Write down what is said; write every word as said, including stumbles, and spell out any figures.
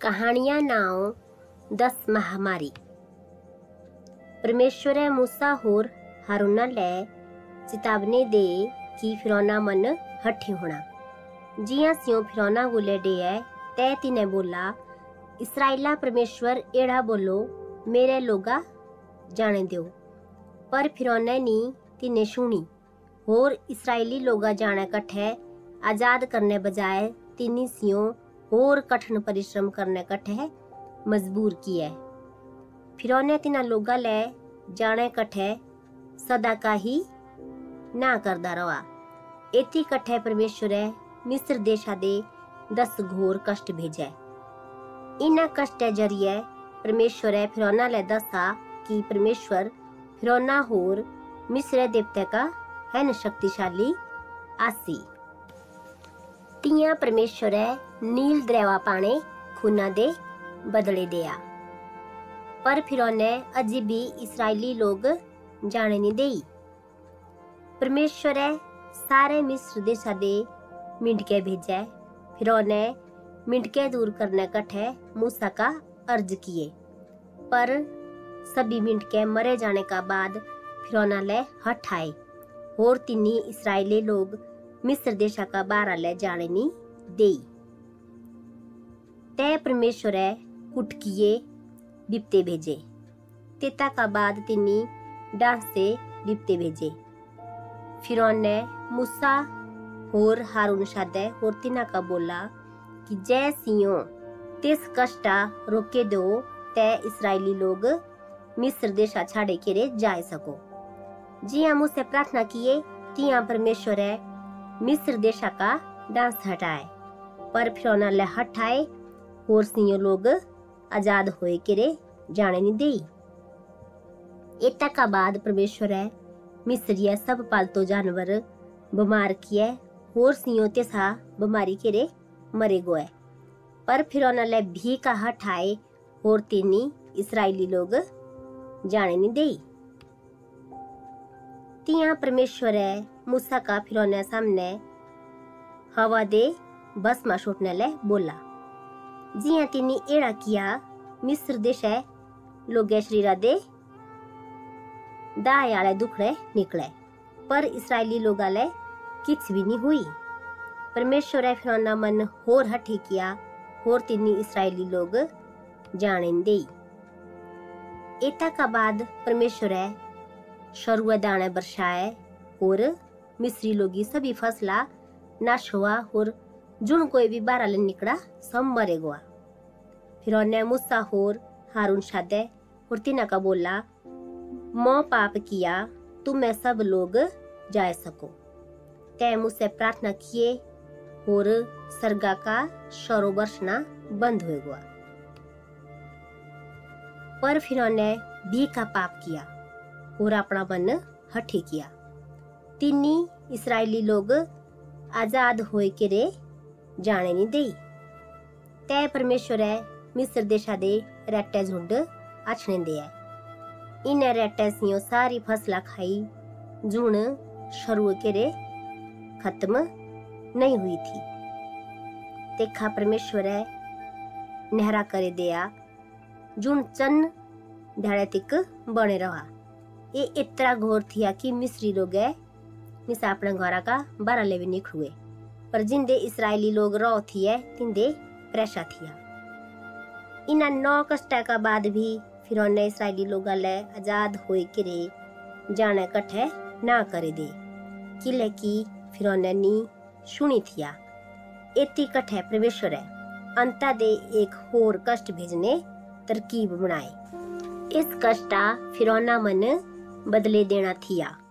कहानियां नाव दस महामारी। परमेश्वरै मूसा होर हारूना लै चेतावनी दे कि फिरौना मन हठी होना। जियां स्यों फिरौना गोले डेए तै तिने बोला, इसराइला परमेश्वर एड़ा बोलो मेरे लोगा जाने दो। पर फिरौने नी तिने सुनी होर इसराइली लोगा जाने कट्ठे आजाद करने बजाय तिनी सियों और कठिन परिश्रम करने कट्ठे मजबूर किए। फिरौने तिना लोगा ले जाने कट्ठे सदा का ही ना करदा रहा। एती कट्ठे परमेश्वरे मिस्र देशा दे दस घोर कष्ट भेजे। इन्हां कष्ट जरिए परमेश्वरे फिरौना ले दसा कि परमेश्वर फिरौना होर मिस्र देवते का है न शक्तिशाली आसी। तियां परमेश्वरे नील दरेवा पाने खूना दे बदले दिया। पर फिरौने अजी भी इसराइली लोग जाने नहीं देई। परमेश्वरे सारे मिस्र देशा दे मिंटके भेजे। फिरौने मिंटके दूर करने कट्ठे मूसा का अर्ज किए। पर सभी मिंटके मरे जाने का बाद फिरौना ले हठ आए और तिन्नी इसराइली लोग मिस्र देशा का बारा ले जाने नी देई। तै परमेश्वरे कुटकिए बिपते भेजे। तेता का बाद तिन्नी डांस से बिपते भेजे। फिरौन ने मूसा होर हारून शादे होर तिना का बोला कि जय सियों तिस कष्टा रोके दो तै इसराइली लोग मिस्र देशा छाड़े केरे जाए सको। जिया मुझसे प्रार्थना किए तिया परमेश्वरे मिस्र देशा का डांस हटाए। पर फिरौना ले हटाए और सियों लोग आजाद होए केरे जाने नहीं देई। एता का बाद परमेश्वर मिस्रिया सब पालतू जानवर बीमार किए और सियों तेसा बीमारी केरे मरे गोए। पर फिरौना ले भी का हटाए और तिनी इसराइली लोग जाने नहीं देई। तिया परमेश्वर मूसा का फिरौने सामने हवा दे भस्मा छूटने ले बोला। जिया तिनी एड़ा किया मिस्र देशे लोगे शरीरा दे दाए आले दुखड़े निकले। पर इसराइली लोगा ले किछ भी नहीं हुई। परमेश्वर फिरौना मन होर हठी किया होर तिनी इसराइली लोग जाने न देई। एता का बाद परमेश्वर शरुआ दाने बरसाए और मिस्री लोगी सभी फसला नाश हुआ और जुन कोई भी बारा ले निकला सब मरे गुआ। फिरौने मूसा होर हारून शादे और तिना का बोला, मो पाप किया तुम्हें सब लोग जाए सको। तै मुझसे प्रार्थना किए और सरगा का शरो बरसना बंद हो गया। पर फिरौने भी का पाप किया और अपना मन हठी किया। तिन्नी इसराइली लोग आजाद होए केरे जाने नहीं देई। तै परमेश्वर मिस्र देशा दे रेटे झुंड आछने दिया। इन रेटे सियों सारी फसला खाई जुन शरू केरे खत्म नहीं हुई थी। देखा परमेश्वर नहरा करे दिया जुन चन ढाड़े तिक बने रहा। ये इतना घोर थिया कि मिस्री लोग निसा अपने घोरा का बारा लेवे निकलुए। पर जिंदे इसराइली लोग रो थिए तिंदे प्रेशा थिया। इना नौ कष्ट का बाद भी फिरौन ने इसराइली लोगा ले आजाद होए केरे जाने कट्ठे ना करे दे किले की फिरौन ने नी सुनी थिया। एती कट्ठे परमेश्वर अंता दे एक होर कष्ट भेजने तरकीब बनाए। इस कष्टा फिरौना मन बदले देना थिया।